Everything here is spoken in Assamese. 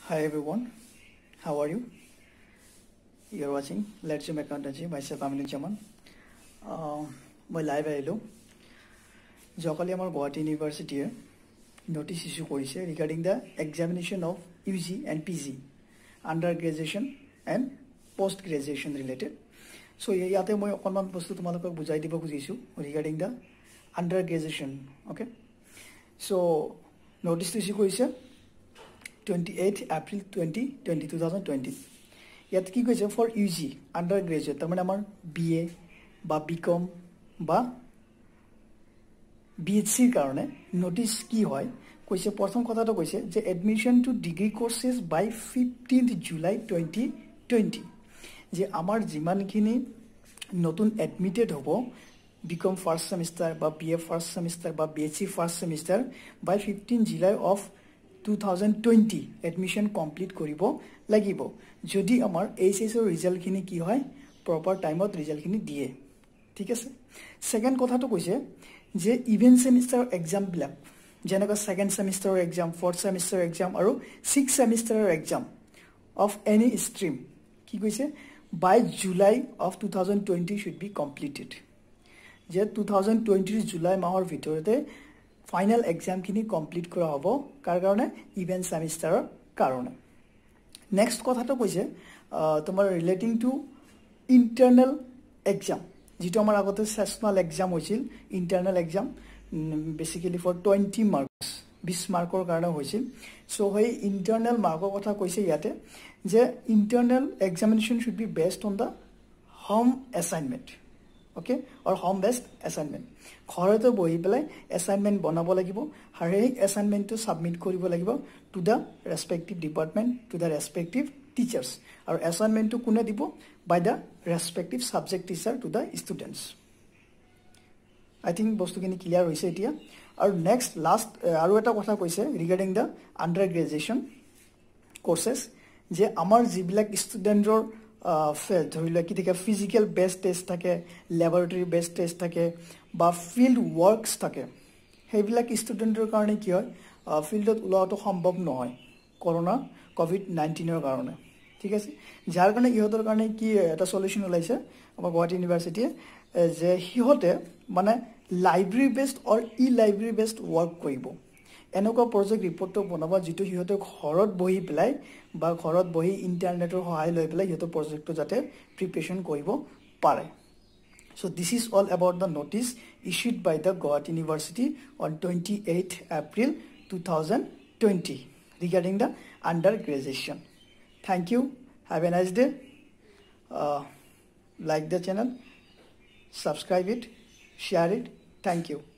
Hi everyone, how are you? You're watching Let's Zoom Accountancy, myself Aminul Chaman. মই লাইভ আহিলোঁ যোৱাকালি আমাৰ গুৱাহাটী ইউনিভাৰ্চিটিয়ে নটিচ ইছ্যু কৰিছে regarding the examination of UG and PG under graduation and post graduation related so' ইয়াতে মই অকণমান বস্তু তোমালোকক বুজাই দিব খুজিছোঁ regarding the under graduation okay so' নটিচটো ইছ্যু কৰিছে 28 April 2020 ইয়াত কি কৈছে ফৰ ইউজি আণ্ডাৰ গ্ৰেজুৱেট তাৰমানে আমাৰ BA বা BCom বা BHCৰ কাৰণে নটিচ কি হয় কৈছে প্ৰথম কথাটো কৈছে যে admission to degree courses by 15th July 2020 যে আমাৰ যিমানখিনি নতুন এডমিটেড হ'ব BCom ফাৰ্ষ্ট সেমিষ্টাৰ বা BA ফাৰ্ষ্ট সেমিষ্টাৰ বা BHC first semester by 15 July of 2020 admission complete কৰিব লাগিব যদি আমাৰ এইচএছৰ ৰিজাল্টখিনি কি হয় প্ৰপাৰ টাইমত ৰিজাল্টখিনি দিয়ে ঠিক আছে সেকেন্ড কথাটো কৈছে যে ইভেন সেমিষ্টাৰ এক্সামবিলাক যেনেকৈ সেকেন্ড সেমিষ্টাৰৰ এক্সাম ফৰ্থ সেমিষ্টাৰৰ এক্সাম আৰু সিক্স সেমিষ্টাৰৰ এক্সাম অফ এনি ষ্ট্ৰীম কি কৈছে by July of 2020 should be completed যে 2020 জুলাই মাহৰ ভিতৰতে ফাইনাল এক্সামখিনি কমপ্লিট কৰা হ'ব কাৰ কাৰণে ইভেন সেমিষ্টাৰৰ কাৰণে নেক্সট কথাটো কৈছে তোমাৰ ৰিলেটিং টু ইন্টাৰনেল এক্সাম যেটো আমাৰ আগতে সেশনাল এক্সাম হৈছিল internal exam basically for 20 marks 20 মাৰ্কৰ কাৰণে হৈছিল সো হয় ইন্টাৰনেল মাৰ্কৰ কথা কৈছে ইয়াতে যে internal examination should be based on the home assignment okay or home based assignment ঘৰতে বহি পেলাই অ্যাসাইনমেন্ট বনাব লাগিব আৰু এই অ্যাসাইনমেন্টটো সাবমিট কৰিব লাগিব to the respective department to the respective teachers আৰু অ্যাসাইনমেন্টটো কোনে দিব by the respective subject teacher to the students I think বস্তুখিনি ক্লিয়াৰ হৈছে এতিয়া আৰু নেক্সট লাষ্ট আৰু এটা কথা কৈছে regarding the under graduation courses যে আমাৰ যিবিলাক ষ্টুডেন্টৰ ধৰি লোৱা কি থাকে ফিজিক্যাল বেস্ট টেষ্ট থাকে ল্যাবৰেটৰী বেস্ট টেষ্ট থাকে বা ফিল্ড ওয়ার্কস থাকে সেইবিলাক ষ্টুডেন্টৰ কাৰণে কি হয় ফিল্ডত ওলাটো সম্ভৱ নহয় কৰোনা কোভিড-19ৰ কাৰণে ঠিক আছে যাৰ কাৰণে ইহঁতৰ কাৰণে কি এটা সলিউশন ওলাইছে আমাৰ গুৱাহাটী ইউনিভাৰ্চিটিয়ে যে হিহতে মানে library based or e library based work কৰিব এনেকুৱা প্ৰজেক্ট ৰিপৰ্টটো বনাব যেটো হিহতে ঘৰত বহি পেলাই বা ঘৰত বহি ইন্টাৰনেটৰ সহায় লৈ পেলাই হিহতে প্ৰজেক্টটো যাতে প্ৰিপাৰেচন কৰিব পাৰে so this is all about the notice issued by the Guwahati University on 28 April 2020 regarding the undergraduation thank you have a nice day like the channel subscribe it share it thank you